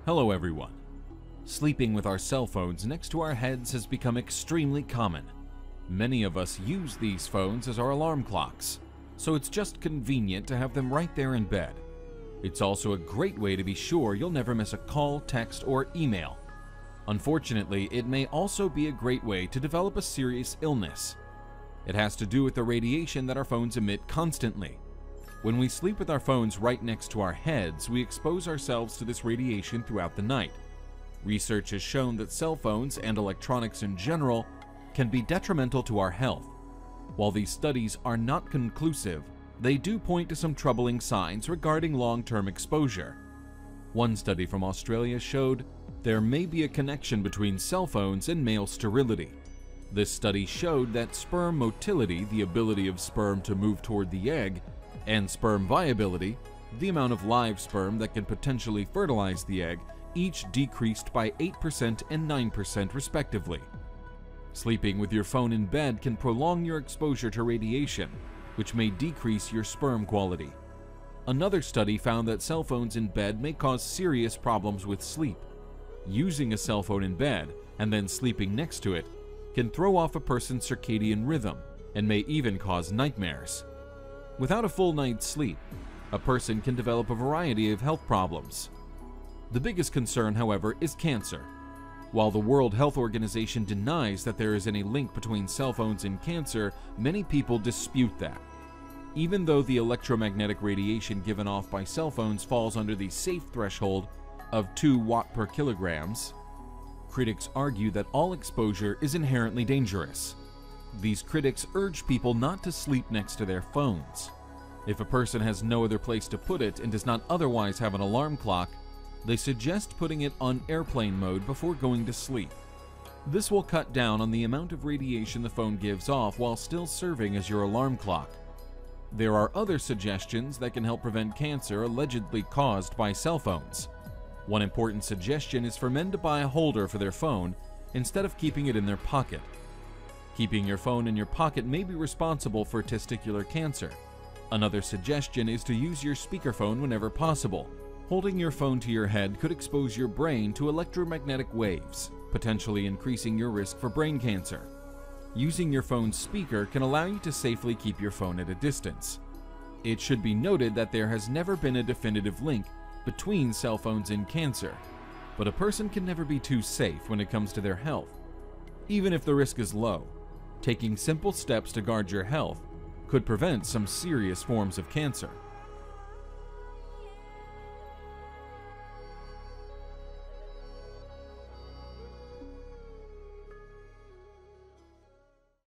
Hello everyone. Sleeping with our cell phones next to our heads has become extremely common. Many of us use these phones as our alarm clocks, so it's just convenient to have them right there in bed. It's also a great way to be sure you'll never miss a call, text, or email. Unfortunately, it may also be a great way to develop a serious illness. It has to do with the radiation that our phones emit constantly. When we sleep with our phones right next to our heads, we expose ourselves to this radiation throughout the night. Research has shown that cell phones and electronics in general can be detrimental to our health. While these studies are not conclusive, they do point to some troubling signs regarding long-term exposure. One study from Australia showed there may be a connection between cell phones and male sterility. This study showed that sperm motility, the ability of sperm to move toward the egg, and sperm viability, the amount of live sperm that can potentially fertilize the egg, each decreased by 8% and 9% respectively. Sleeping with your phone in bed can prolong your exposure to radiation, which may decrease your sperm quality. Another study found that cell phones in bed may cause serious problems with sleep. Using a cell phone in bed and then sleeping next to it can throw off a person's circadian rhythm and may even cause nightmares. Without a full night's sleep, a person can develop a variety of health problems. The biggest concern, however, is cancer. While the World Health Organization denies that there is any link between cell phones and cancer, many people dispute that. Even though the electromagnetic radiation given off by cell phones falls under the safe threshold of 2 watt per kilograms, critics argue that all exposure is inherently dangerous. These critics urge people not to sleep next to their phones. If a person has no other place to put it and does not otherwise have an alarm clock, they suggest putting it on airplane mode before going to sleep. This will cut down on the amount of radiation the phone gives off while still serving as your alarm clock. There are other suggestions that can help prevent cancer allegedly caused by cell phones. One important suggestion is for men to buy a holder for their phone instead of keeping it in their pocket. Keeping your phone in your pocket may be responsible for testicular cancer. Another suggestion is to use your speakerphone whenever possible. Holding your phone to your head could expose your brain to electromagnetic waves, potentially increasing your risk for brain cancer. Using your phone's speaker can allow you to safely keep your phone at a distance. It should be noted that there has never been a definitive link between cell phones and cancer, but a person can never be too safe when it comes to their health. Even if the risk is low, taking simple steps to guard your health could prevent some serious forms of cancer.